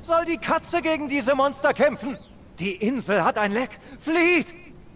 soll die Katze gegen diese Monster kämpfen. Die Insel hat ein Leck. Flieht!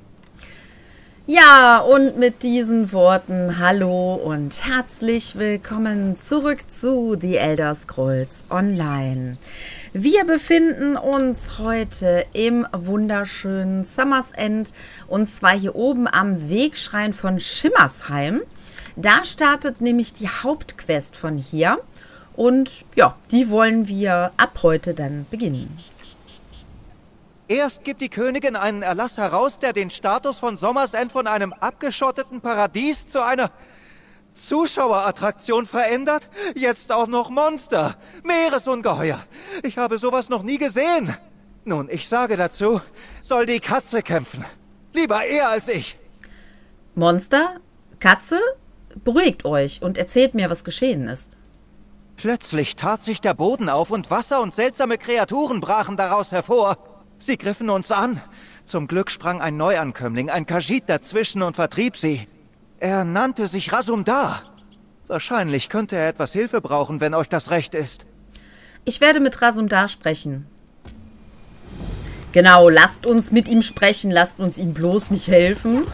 Ja, und mit diesen Worten hallo und herzlich willkommen zurück zu The Elder Scrolls Online. Wir befinden uns heute im wunderschönen Summer's End und zwar hier oben am Wegschrein von Schimmersheim. Da startet nämlich die Hauptquest von hier und ja, die wollen wir ab heute dann beginnen. Erst gibt die Königin einen Erlass heraus, der den Status von Summer's End von einem abgeschotteten Paradies zu einer Zuschauerattraktion verändert. Jetzt auch noch Monster. Meeresungeheuer. Ich habe sowas noch nie gesehen. Nun, ich sage dazu, soll die Katze kämpfen. Lieber er als ich. Monster? Katze? Beruhigt euch und erzählt mir, was geschehen ist. Plötzlich tat sich der Boden auf und Wasser und seltsame Kreaturen brachen daraus hervor. Sie griffen uns an. Zum Glück sprang ein Neuankömmling, ein Khajiit, dazwischen und vertrieb sie. Er nannte sich Razumdar. Wahrscheinlich könnte er etwas Hilfe brauchen, wenn euch das recht ist. Ich werde mit Razumdar sprechen. Genau, lasst uns mit ihm sprechen, lasst uns ihm bloß nicht helfen.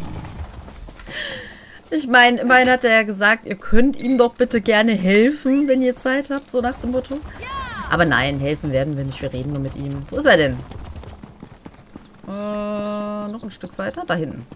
Ich meine, immerhin hat er ja gesagt, ihr könnt ihm doch bitte gerne helfen, wenn ihr Zeit habt, so nach dem Motto. Aber nein, helfen werden wir nicht, wir reden nur mit ihm. Wo ist er denn? Noch ein Stück weiter, da hinten.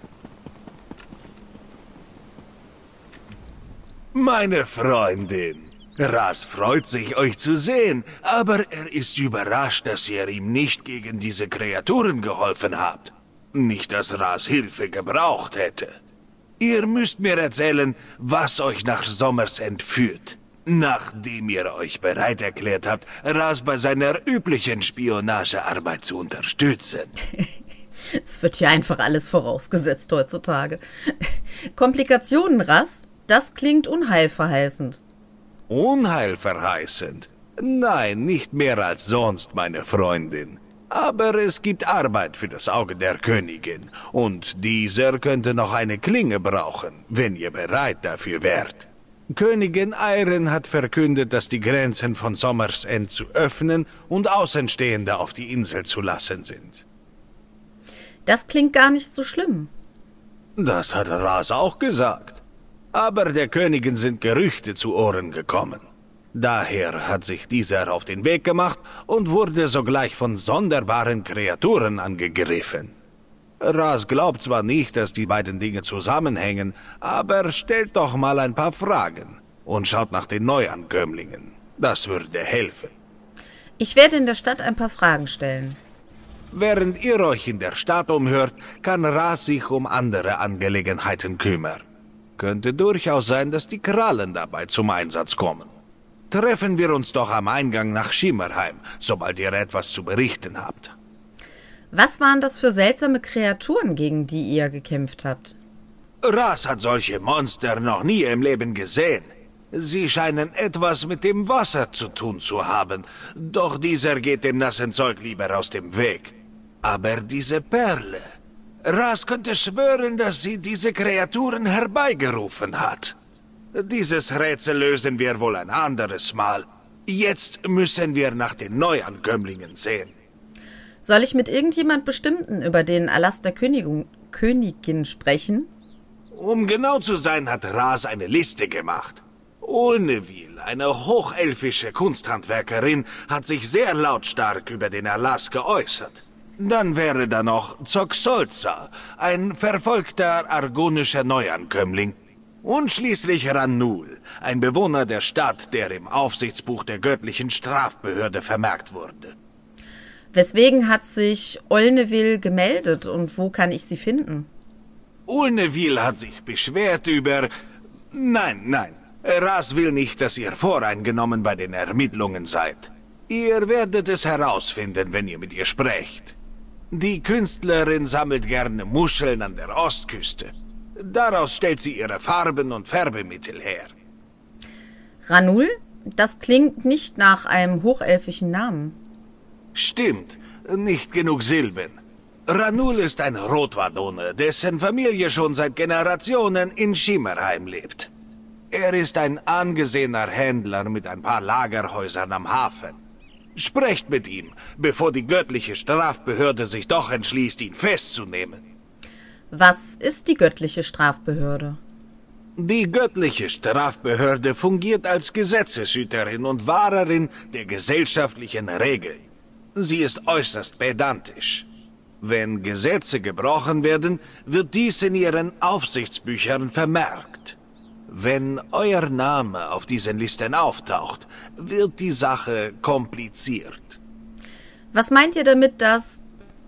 Meine Freundin, Ras freut sich, euch zu sehen, aber er ist überrascht, dass ihr ihm nicht gegen diese Kreaturen geholfen habt. Nicht, dass Ras Hilfe gebraucht hätte. Ihr müsst mir erzählen, was euch nach Summer's End führt. Nachdem ihr euch bereit erklärt habt, Ras bei seiner üblichen Spionagearbeit zu unterstützen. Es wird hier einfach alles vorausgesetzt heutzutage. Komplikationen, Ras? Das klingt unheilverheißend. Unheilverheißend? Nein, nicht mehr als sonst, meine Freundin. Aber es gibt Arbeit für das Auge der Königin. Und dieser könnte noch eine Klinge brauchen, wenn ihr bereit dafür wärt. Königin Eiren hat verkündet, dass die Grenzen von Summer's End zu öffnen und Außenstehende auf die Insel zu lassen sind. Das klingt gar nicht so schlimm. Das hat Ras auch gesagt. Aber der Königin sind Gerüchte zu Ohren gekommen. Daher hat sich dieser auf den Weg gemacht und wurde sogleich von sonderbaren Kreaturen angegriffen. Ras glaubt zwar nicht, dass die beiden Dinge zusammenhängen, aber stellt doch mal ein paar Fragen und schaut nach den Neuankömmlingen. Das würde helfen. Ich werde in der Stadt ein paar Fragen stellen. Während ihr euch in der Stadt umhört, kann Ras sich um andere Angelegenheiten kümmern. Könnte durchaus sein, dass die Krallen dabei zum Einsatz kommen. Treffen wir uns doch am Eingang nach Schimmerheim, sobald ihr etwas zu berichten habt. Was waren das für seltsame Kreaturen, gegen die ihr gekämpft habt? Ras hat solche Monster noch nie im Leben gesehen. Sie scheinen etwas mit dem Wasser zu tun zu haben, doch dieser geht dem nassen Zeug lieber aus dem Weg. Aber diese Perle... Ras könnte schwören, dass sie diese Kreaturen herbeigerufen hat. Dieses Rätsel lösen wir wohl ein anderes Mal. Jetzt müssen wir nach den Neuankömmlingen sehen. Soll ich mit irgendjemand Bestimmten über den Erlass der Königin sprechen? Um genau zu sein, hat Ras eine Liste gemacht. Olnevil, eine hochelfische Kunsthandwerkerin, hat sich sehr lautstark über den Erlass geäußert. Dann wäre da noch Zoxolza, ein verfolgter argonischer Neuankömmling. Und schließlich Ranul, ein Bewohner der Stadt, der im Aufsichtsbuch der göttlichen Strafbehörde vermerkt wurde. Weswegen hat sich Olnevil gemeldet und wo kann ich sie finden? Olnevil hat sich beschwert über... Nein. Ras will nicht, dass ihr voreingenommen bei den Ermittlungen seid. Ihr werdet es herausfinden, wenn ihr mit ihr sprecht. Die Künstlerin sammelt gerne Muscheln an der Ostküste. Daraus stellt sie ihre Farben und Färbemittel her. Ranul? Das klingt nicht nach einem hochelfischen Namen. Stimmt, nicht genug Silben. Ranul ist ein Rotwadone, dessen Familie schon seit Generationen in Schimmerheim lebt. Er ist ein angesehener Händler mit ein paar Lagerhäusern am Hafen. Sprecht mit ihm, bevor die göttliche Strafbehörde sich doch entschließt, ihn festzunehmen. Was ist die göttliche Strafbehörde? Die göttliche Strafbehörde fungiert als Gesetzeshüterin und Wahrerin der gesellschaftlichen Regeln. Sie ist äußerst pedantisch. Wenn Gesetze gebrochen werden, wird dies in ihren Aufsichtsbüchern vermerkt. Wenn euer Name auf diesen Listen auftaucht, wird die Sache kompliziert. Was meint ihr damit, dass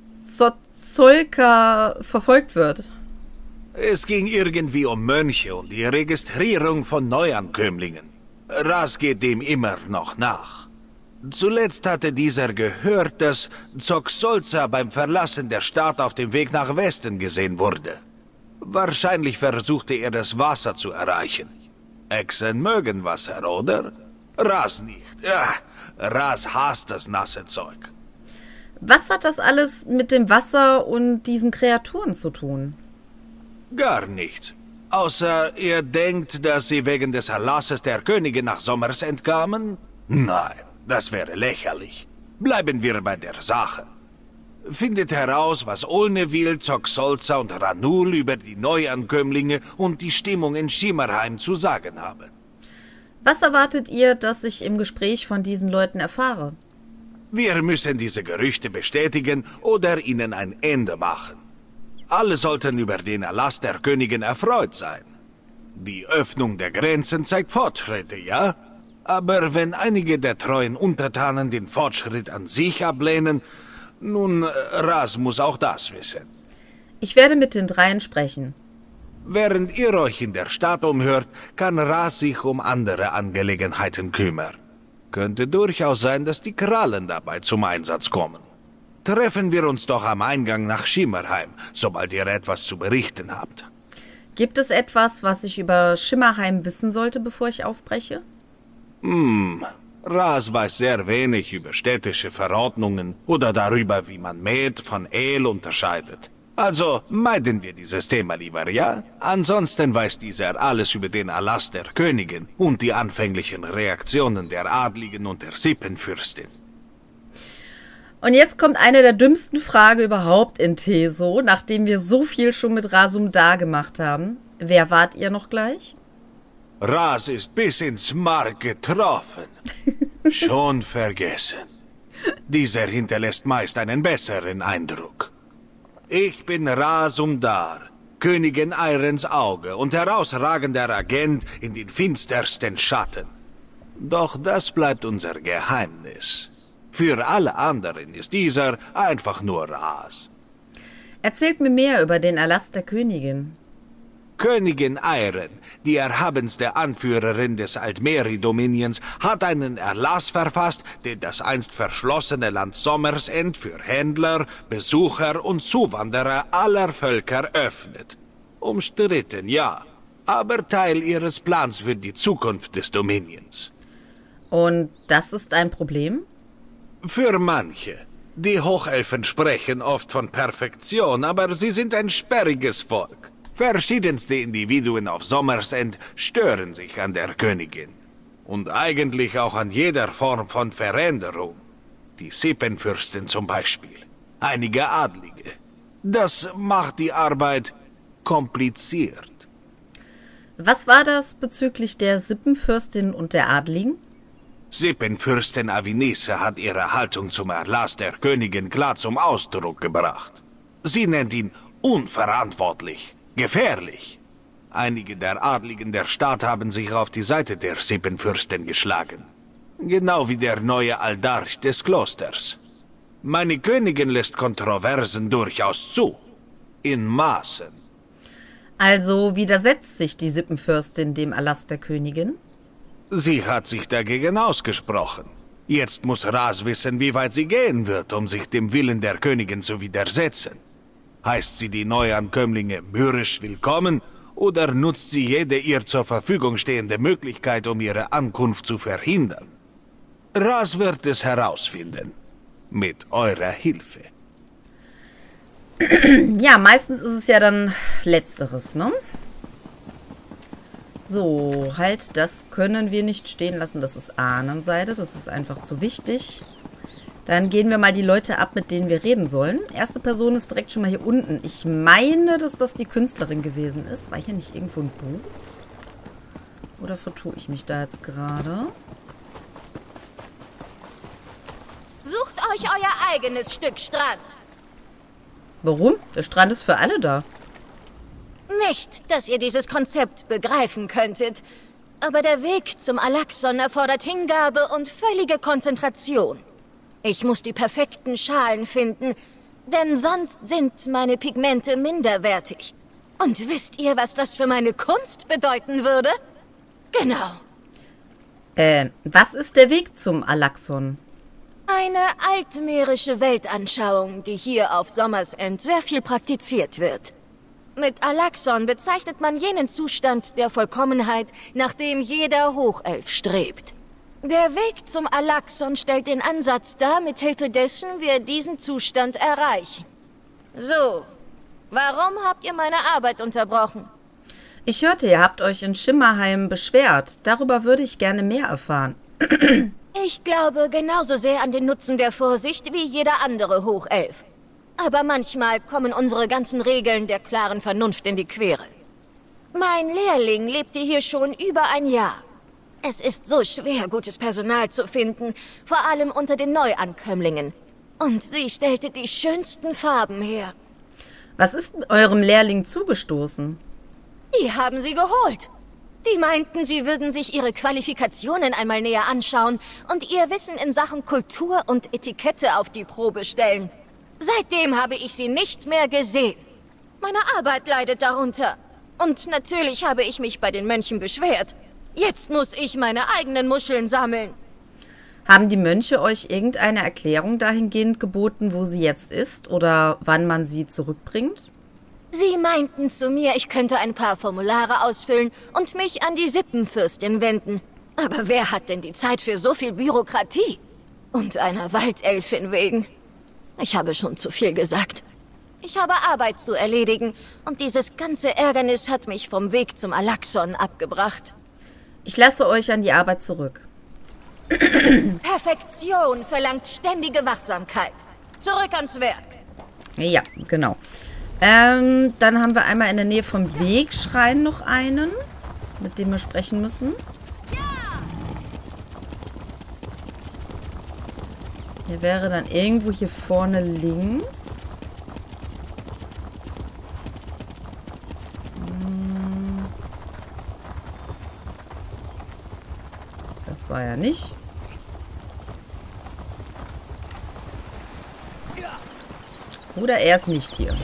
Zolka verfolgt wird? Es ging irgendwie um Mönche und die Registrierung von Neuankömmlingen. Ras geht dem immer noch nach. Zuletzt hatte dieser gehört, dass Zoxolza beim Verlassen der Stadt auf dem Weg nach Westen gesehen wurde. Wahrscheinlich versuchte er das Wasser zu erreichen. Echsen mögen Wasser, oder? Ras nicht. Ja, Ras hasst das nasse Zeug. Was hat das alles mit dem Wasser und diesen Kreaturen zu tun? Gar nichts. Außer er denkt, dass sie wegen des Erlasses der Königin nach Sommersend kamen? Nein, das wäre lächerlich. Bleiben wir bei der Sache. Findet heraus, was Olnevil, Zoxolza und Ranul über die Neuankömmlinge und die Stimmung in Schimmerheim zu sagen haben. Was erwartet ihr, dass ich im Gespräch von diesen Leuten erfahre? Wir müssen diese Gerüchte bestätigen oder ihnen ein Ende machen. Alle sollten über den Erlass der Königin erfreut sein. Die Öffnung der Grenzen zeigt Fortschritte, ja? Aber wenn einige der treuen Untertanen den Fortschritt an sich ablehnen, nun, Ras muss auch das wissen. Ich werde mit den dreien sprechen. Während ihr euch in der Stadt umhört, kann Ras sich um andere Angelegenheiten kümmern. Könnte durchaus sein, dass die Krallen dabei zum Einsatz kommen. Treffen wir uns doch am Eingang nach Schimmerheim, sobald ihr etwas zu berichten habt. Gibt es etwas, was ich über Schimmerheim wissen sollte, bevor ich aufbreche? Ras weiß sehr wenig über städtische Verordnungen oder darüber, wie man Met von El unterscheidet. Also meiden wir dieses Thema lieber, ja? Ansonsten weiß dieser alles über den Erlass der Königin und die anfänglichen Reaktionen der Adligen und der Sippenfürstin. Und jetzt kommt eine der dümmsten Fragen überhaupt in Teso, nachdem wir so viel schon mit Rasumdar gemacht haben. Wer wart ihr noch gleich? Ras ist bis ins Mark getroffen. Schon vergessen. Dieser hinterlässt meist einen besseren Eindruck. Ich bin Rasumdar, Königin Eirens Auge und herausragender Agent in den finstersten Schatten. Doch das bleibt unser Geheimnis. Für alle anderen ist dieser einfach nur Ras. Erzählt mir mehr über den Erlass der Königin. Königin Eiren, die erhabenste Anführerin des Altmeri-Dominions, hat einen Erlass verfasst, der das einst verschlossene Land Sommersend für Händler, Besucher und Zuwanderer aller Völker öffnet. Umstritten, ja, aber Teil ihres Plans für die Zukunft des Dominions. Und das ist ein Problem? Für manche. Die Hochelfen sprechen oft von Perfektion, aber sie sind ein sperriges Volk. Verschiedenste Individuen auf Sommersend stören sich an der Königin. Und eigentlich auch an jeder Form von Veränderung. Die Sippenfürstin zum Beispiel. Einige Adlige. Das macht die Arbeit kompliziert. Was war das bezüglich der Sippenfürstin und der Adligen? Sippenfürstin Avinisse hat ihre Haltung zum Erlass der Königin klar zum Ausdruck gebracht. Sie nennt ihn unverantwortlich, gefährlich. Einige der Adligen der Stadt haben sich auf die Seite der Sippenfürstin geschlagen. Genau wie der neue Aldarch des Klosters. Meine Königin lässt Kontroversen durchaus zu. In Maßen. Also widersetzt sich die Sippenfürstin dem Erlass der Königin? Sie hat sich dagegen ausgesprochen. Jetzt muss Ras wissen, wie weit sie gehen wird, um sich dem Willen der Königin zu widersetzen. Heißt sie die Neuankömmlinge mürrisch willkommen oder nutzt sie jede ihr zur Verfügung stehende Möglichkeit, um ihre Ankunft zu verhindern? Ras wird es herausfinden. Mit eurer Hilfe. Ja, meistens ist es ja dann Letzteres, ne? So, halt, das können wir nicht stehen lassen. Das ist Ahnenseide, das ist einfach zu wichtig. Dann gehen wir mal die Leute ab, mit denen wir reden sollen. Erste Person ist direkt schon mal hier unten. Ich meine, dass das die Künstlerin gewesen ist. War hier nicht irgendwo ein Buch? Oder vertue ich mich da jetzt gerade? Sucht euch euer eigenes Stück Strand. Warum? Der Strand ist für alle da. Nicht, dass ihr dieses Konzept begreifen könntet. Aber der Weg zum Alaxon erfordert Hingabe und völlige Konzentration. Ich muss die perfekten Schalen finden, denn sonst sind meine Pigmente minderwertig. Und wisst ihr, was das für meine Kunst bedeuten würde? Genau. Was ist der Weg zum Alaxon? Eine altmeerische Weltanschauung, die hier auf Sommersend sehr viel praktiziert wird. Mit Alaxon bezeichnet man jenen Zustand der Vollkommenheit, nach dem jeder Hochelf strebt. Der Weg zum Alaxon stellt den Ansatz dar, mithilfe dessen wir diesen Zustand erreichen. So, warum habt ihr meine Arbeit unterbrochen? Ich hörte, ihr habt euch in Schimmerheim beschwert. Darüber würde ich gerne mehr erfahren. Ich glaube genauso sehr an den Nutzen der Vorsicht wie jeder andere Hochelf. Aber manchmal kommen unsere ganzen Regeln der klaren Vernunft in die Quere. Mein Lehrling lebte hier schon über ein Jahr. Es ist so schwer, gutes Personal zu finden, vor allem unter den Neuankömmlingen. Und sie stellte die schönsten Farben her. Was ist eurem Lehrling zugestoßen? Die haben sie geholt. Die meinten, sie würden sich ihre Qualifikationen einmal näher anschauen und ihr Wissen in Sachen Kultur und Etikette auf die Probe stellen. Seitdem habe ich sie nicht mehr gesehen. Meine Arbeit leidet darunter. Und natürlich habe ich mich bei den Mönchen beschwert. Jetzt muss ich meine eigenen Muscheln sammeln. Haben die Mönche euch irgendeine Erklärung dahingehend geboten, wo sie jetzt ist oder wann man sie zurückbringt? Sie meinten zu mir, ich könnte ein paar Formulare ausfüllen und mich an die Sippenfürstin wenden. Aber wer hat denn die Zeit für so viel Bürokratie? Und einer Waldelfin wegen. Ich habe schon zu viel gesagt. Ich habe Arbeit zu erledigen und dieses ganze Ärgernis hat mich vom Weg zum Alaxon abgebracht. Ich lasse euch an die Arbeit zurück. Perfektion verlangt ständige Wachsamkeit. Zurück ans Werk. Ja, genau. Dann haben wir einmal in der Nähe vom Wegschrein noch einen, mit dem wir sprechen müssen. Der wäre dann irgendwo hier vorne links. Das war ja nicht. Oder er ist nicht hier.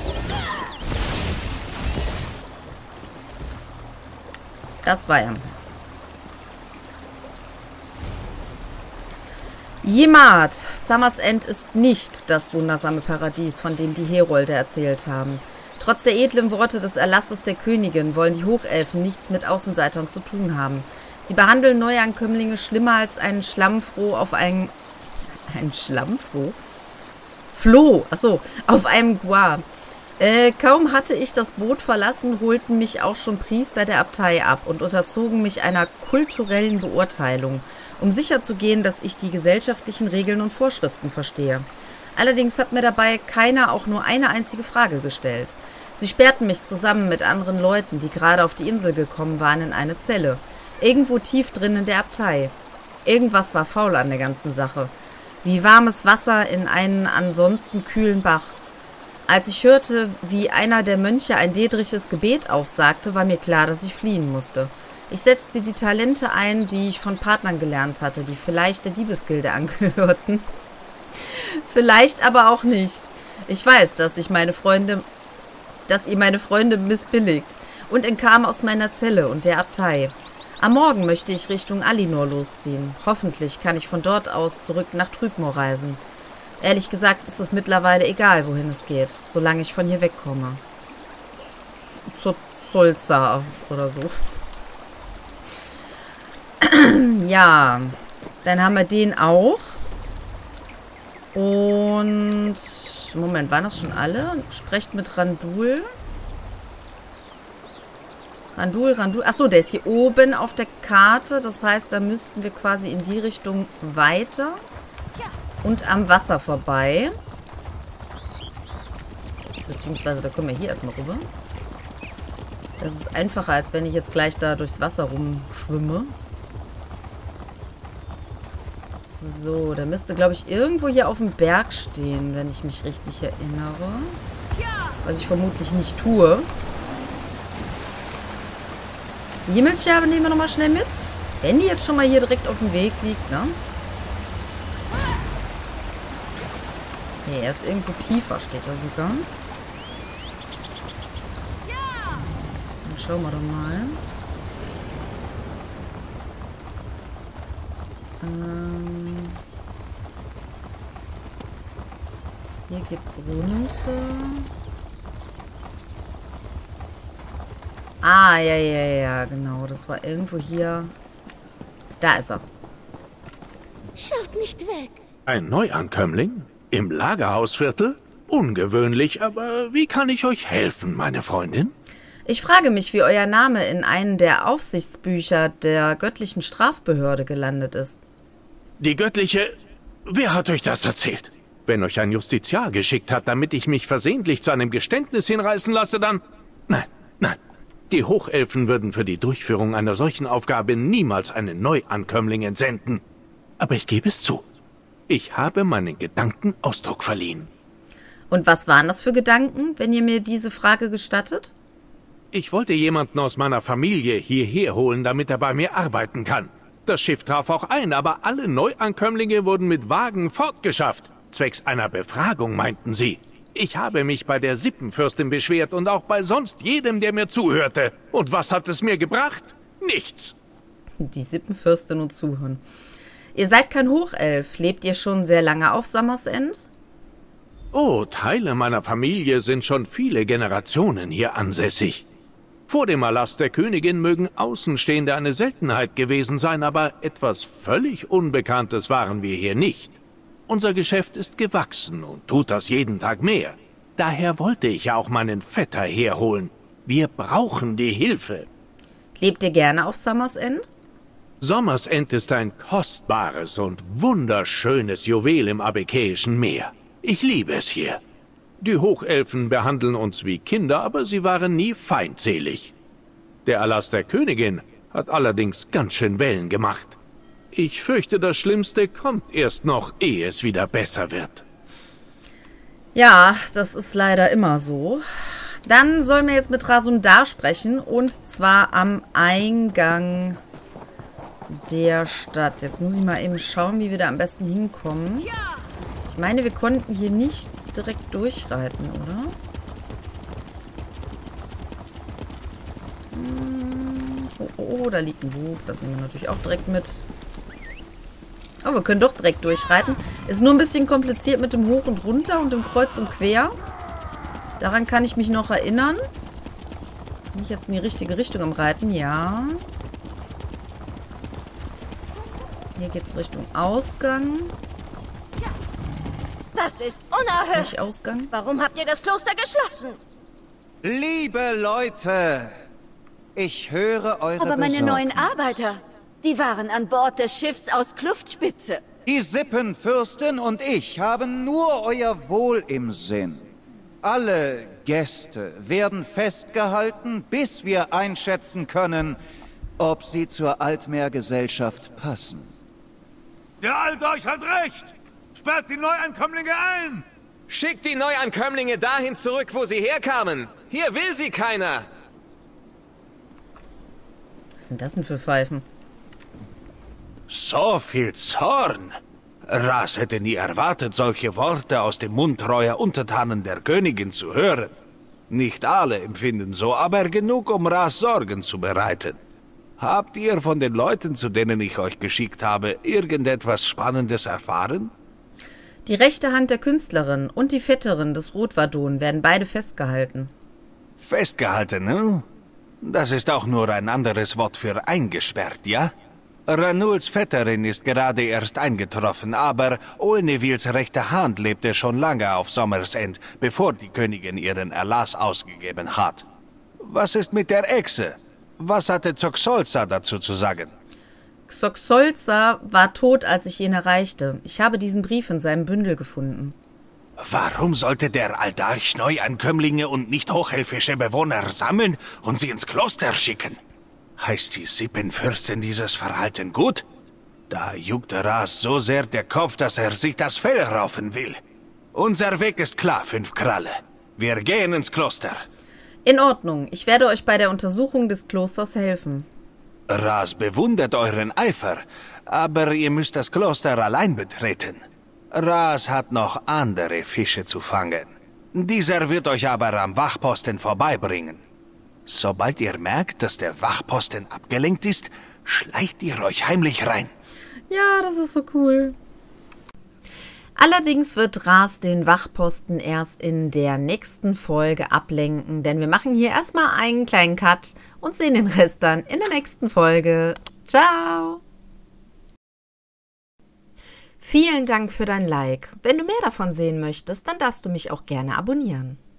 Das war er. Jemad, Summersend ist nicht das wundersame Paradies, von dem die Herolde erzählt haben. Trotz der edlen Worte des Erlasses der Königin wollen die Hochelfen nichts mit Außenseitern zu tun haben. Sie behandeln Neuankömmlinge schlimmer als einen Schlammfroh auf einen... Ein Schlammfroh? Floh, achso, auf einem Guar. Kaum hatte ich das Boot verlassen, holten mich auch schon Priester der Abtei ab und unterzogen mich einer kulturellen Beurteilung, um sicherzugehen, dass ich die gesellschaftlichen Regeln und Vorschriften verstehe. Allerdings hat mir dabei keiner auch nur eine einzige Frage gestellt. Sie sperrten mich zusammen mit anderen Leuten, die gerade auf die Insel gekommen waren, in eine Zelle. Irgendwo tief drin in der Abtei. Irgendwas war faul an der ganzen Sache. Wie warmes Wasser in einen ansonsten kühlen Bach. Als ich hörte, wie einer der Mönche ein dedrisches Gebet aufsagte, war mir klar, dass ich fliehen musste. Ich setzte die Talente ein, die ich von Partnern gelernt hatte, die vielleicht der Diebesgilde angehörten. Vielleicht aber auch nicht. Ich weiß, dass ihr meine Freunde missbilligt und entkam aus meiner Zelle und der Abtei. Am Morgen möchte ich Richtung Alinor losziehen. Hoffentlich kann ich von dort aus zurück nach Trübmoor reisen. Ehrlich gesagt ist es mittlerweile egal, wohin es geht, solange ich von hier wegkomme. Zur Zulza oder so. Ja, dann haben wir den auch. Und... Moment, waren das schon alle? Sprecht mit Randul. Randul. Achso, der ist hier oben auf der Karte. Das heißt, da müssten wir quasi in die Richtung weiter. und am Wasser vorbei. Beziehungsweise, da kommen wir hier erstmal rüber. Das ist einfacher, als wenn ich jetzt gleich da durchs Wasser rumschwimme. So, der müsste, glaube ich, irgendwo hier auf dem Berg stehen, wenn ich mich richtig erinnere. Was ich vermutlich nicht tue. Die Himmelsscherbe nehmen wir nochmal schnell mit. Wenn die jetzt schon mal hier direkt auf dem Weg liegt, ne? Nee, er ist irgendwo tiefer, steht da sogar. Dann schauen wir doch mal. Hier geht's runter. Ah, ja, genau. Das war irgendwo hier. Da ist er. Schaut nicht weg. Ein Neuankömmling? Im Lagerhausviertel? Ungewöhnlich, aber wie kann ich euch helfen, meine Freundin? Ich frage mich, wie euer Name in einem der Aufsichtsbücher der göttlichen Strafbehörde gelandet ist. Die göttliche... Wer hat euch das erzählt? Wenn euch ein Justiziar geschickt hat, damit ich mich versehentlich zu einem Geständnis hinreißen lasse, dann... Nein. Die Hochelfen würden für die Durchführung einer solchen Aufgabe niemals einen Neuankömmling entsenden. Aber ich gebe es zu. Ich habe meinen Gedanken Ausdruck verliehen. Und was waren das für Gedanken, wenn ihr mir diese Frage gestattet? Ich wollte jemanden aus meiner Familie hierher holen, damit er bei mir arbeiten kann. Das Schiff traf auch ein, aber alle Neuankömmlinge wurden mit Wagen fortgeschafft. Zwecks einer Befragung, meinten sie. Ich habe mich bei der Sippenfürstin beschwert und auch bei sonst jedem, der mir zuhörte. Und was hat es mir gebracht? Nichts. Die Sippenfürstin und Zuhören. Ihr seid kein Hochelf. Lebt ihr schon sehr lange auf Summer's End? Oh, Teile meiner Familie sind schon viele Generationen hier ansässig. Vor dem Erlass der Königin mögen Außenstehende eine Seltenheit gewesen sein, aber etwas völlig Unbekanntes waren wir hier nicht. Unser Geschäft ist gewachsen und tut das jeden Tag mehr. Daher wollte ich ja auch meinen Vetter herholen. Wir brauchen die Hilfe. Lebt ihr gerne auf Summer's End? Summer's End ist ein kostbares und wunderschönes Juwel im Abekäischen Meer. Ich liebe es hier. Die Hochelfen behandeln uns wie Kinder, aber sie waren nie feindselig. Der Erlass der Königin hat allerdings ganz schön Wellen gemacht. Ich fürchte, das Schlimmste kommt erst noch, ehe es wieder besser wird. Ja, das ist leider immer so. Dann sollen wir jetzt mit Rasundar sprechen, und zwar am Eingang der Stadt. Jetzt muss ich mal eben schauen, wie wir da am besten hinkommen. Ich meine, wir konnten hier nicht direkt durchreiten, oder? Oh, da liegt ein Buch. Das nehmen wir natürlich auch direkt mit. Oh, wir können doch direkt durchreiten. Ist nur ein bisschen kompliziert mit dem Hoch und Runter und dem Kreuz und Quer. Daran kann ich mich noch erinnern. Bin ich jetzt in die richtige Richtung am Reiten? Ja. Hier geht es Richtung Ausgang. Das ist unerhört. Nicht Ausgang. Warum habt ihr das Kloster geschlossen? Liebe Leute, ich höre eure Aber meine Besorgnis. neuen Arbeiter, die waren an Bord des Schiffs aus Kluftspitze. Die Sippenfürstin und ich haben nur euer Wohl im Sinn. Alle Gäste werden festgehalten, bis wir einschätzen können, ob sie zur Altmeergesellschaft passen. Der Alte euch hat recht! Sperrt die Neuankömmlinge ein! Schickt die Neuankömmlinge dahin zurück, wo sie herkamen. Hier will sie keiner. Was sind das denn für Pfeifen? So viel Zorn! Ras hätte nie erwartet, solche Worte aus dem Mund treuer Untertanen der Königin zu hören. Nicht alle empfinden so, aber genug, um Ras Sorgen zu bereiten. Habt ihr von den Leuten, zu denen ich euch geschickt habe, irgendetwas Spannendes erfahren? Die rechte Hand der Künstlerin und die Vetterin des Rotwadon werden beide festgehalten. Festgehalten, ne? Das ist auch nur ein anderes Wort für eingesperrt, ja? Ranuls Vetterin ist gerade erst eingetroffen, aber Olnevils rechte Hand lebte schon lange auf Summer's End, bevor die Königin ihren Erlass ausgegeben hat. Was ist mit der Echse? Was hatte Zoxolza dazu zu sagen? Xoxolza war tot, als ich ihn erreichte. Ich habe diesen Brief in seinem Bündel gefunden. Warum sollte der Aldarch Neuankömmlinge und nicht hochelfische Bewohner sammeln und sie ins Kloster schicken? Heißt die Sippenfürstin dieses Verhalten gut? Da juckt Ras so sehr der Kopf, dass er sich das Fell raufen will. Unser Weg ist klar, 5 Kralle. Wir gehen ins Kloster. In Ordnung, ich werde euch bei der Untersuchung des Klosters helfen. Ras bewundert euren Eifer, aber ihr müsst das Kloster allein betreten. Ras hat noch andere Fische zu fangen. Dieser wird euch aber am Wachposten vorbeibringen. Sobald ihr merkt, dass der Wachposten abgelenkt ist, schleicht ihr euch heimlich rein. Ja, das ist so cool. Allerdings wird Ras den Wachposten erst in der nächsten Folge ablenken, denn wir machen hier erstmal einen kleinen Cut und sehen den Rest dann in der nächsten Folge. Ciao! Vielen Dank für dein Like. Wenn du mehr davon sehen möchtest, dann darfst du mich auch gerne abonnieren.